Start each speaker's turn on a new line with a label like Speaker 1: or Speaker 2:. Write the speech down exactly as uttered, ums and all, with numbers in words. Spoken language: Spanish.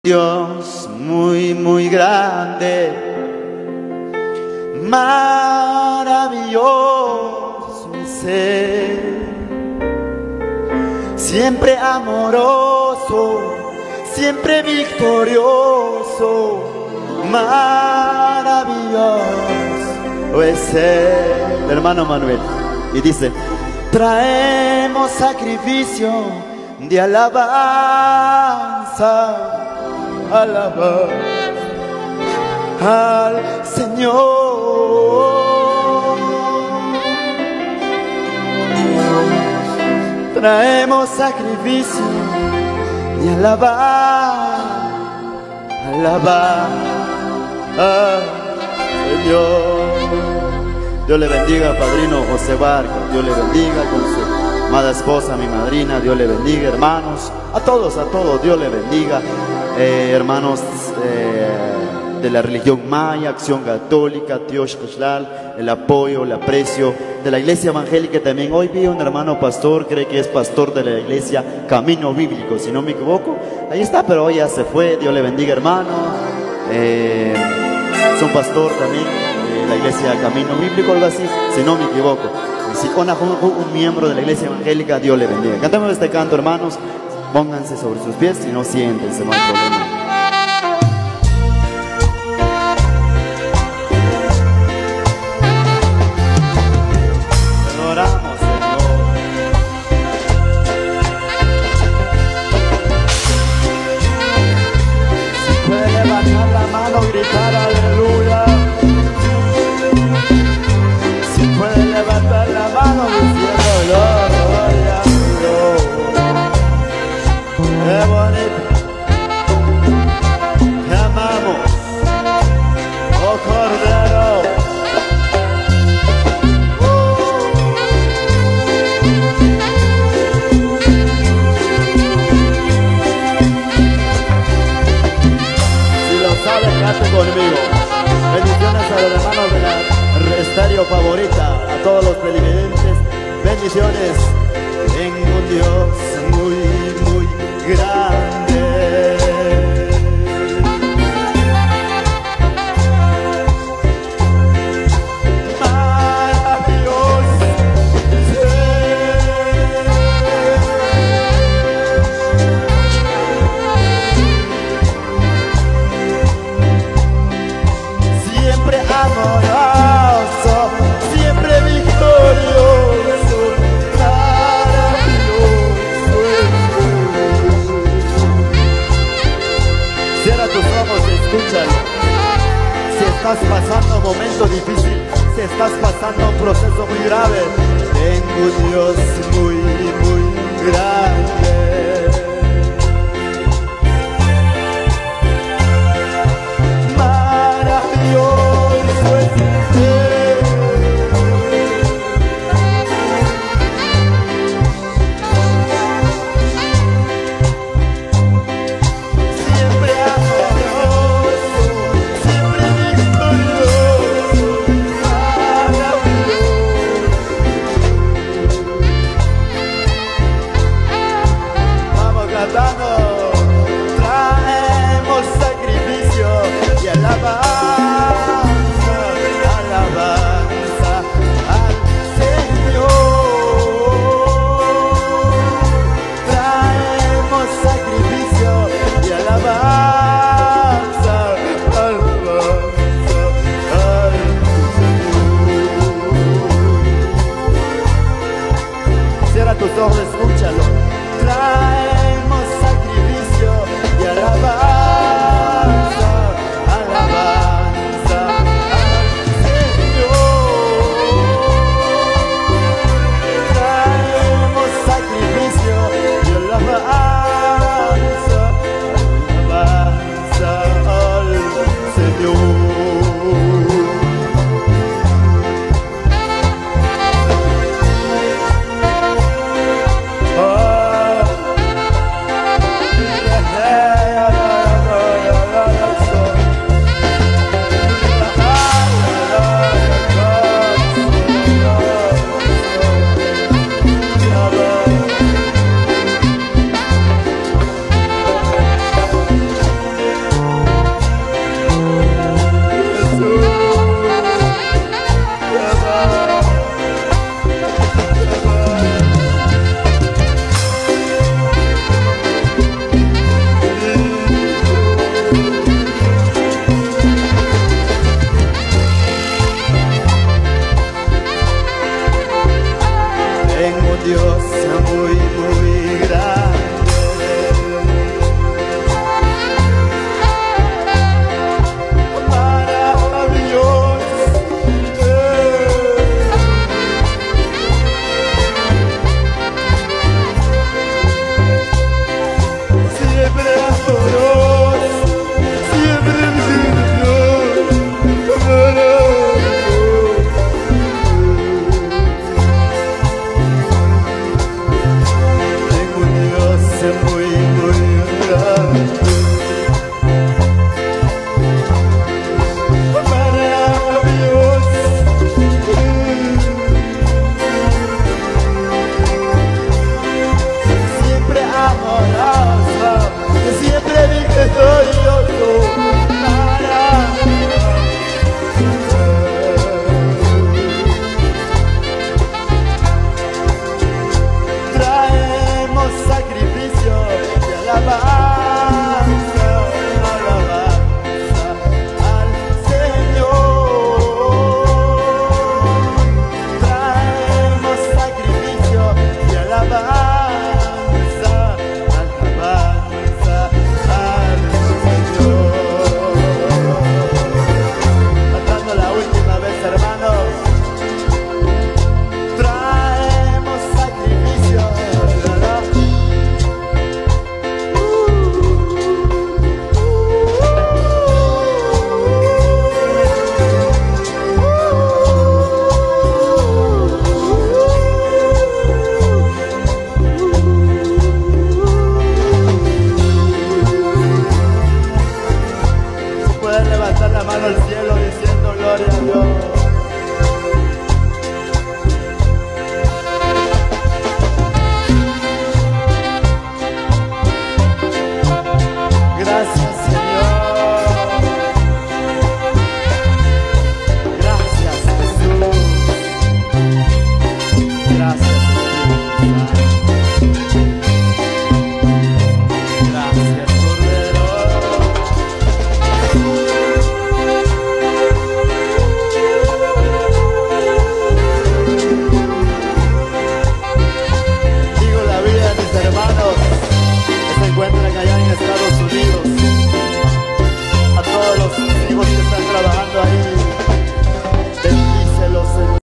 Speaker 1: Dios muy, muy grande, maravilloso mi ser, siempre amoroso, siempre victorioso, maravilloso es Él. Hermano Manuel, y dice: traemos sacrificio de alabanza, alabar al Señor. Traemos sacrificio de alabar, alabar al Señor. Dios le bendiga, padrino José Barca. Dios le bendiga con su amada esposa, mi madrina. Dios le bendiga, hermanos. A todos, a todos, Dios le bendiga. Eh, hermanos eh, de la religión maya, Acción Católica, Tiosh Koshlal, el apoyo, el aprecio de la iglesia evangélica también. Hoy vi un hermano pastor, cree que es pastor de la iglesia Camino Bíblico, si no me equivoco. Ahí está, pero hoy ya se fue. Dios le bendiga, hermano. Eh, es un pastor también de la iglesia Camino Bíblico, algo así, si no me equivoco. Y si con un miembro de la iglesia evangélica, Dios le bendiga. Cantemos este canto, hermanos. Pónganse sobre sus pies, si no siéntense, no hay problema. Adoramos, Señor. Si puede levantar la mano, gritar aleluya. Si puede levantar la mano, diciendo gloria a Dios. ¡Qué bonito! Te amamos, oh Cordero. Si lo sabes, cante conmigo. Bendiciones a los hermanos de la estéreo favorita, a todos los televidentes. Bendiciones en un Dios muy, muy grande. Maravilloso siempre amoroso, siempre victorioso, maravilloso. Cierra tus ojos y escúchalo. Si estás pasando un momento difícil, si estás pasando un proceso muy grave, tengo un Dios muy, muy grande.